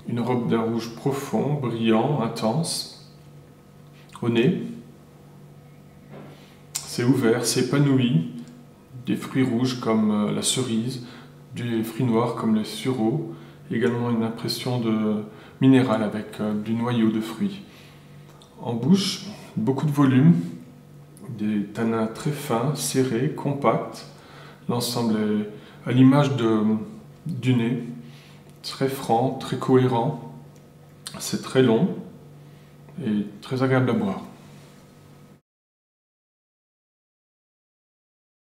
Une robe d'un rouge profond, brillant, intense. Au nez, c'est ouvert, c'est épanoui. Des fruits rouges comme la cerise, des fruits noirs comme le sureau. Également une impression de minéral avec du noyau de fruits. En bouche, beaucoup de volume, des tanins très fins, serrés, compacts. L'ensemble est à l'image du nez, très franc, très cohérent. C'est très long et très agréable à boire.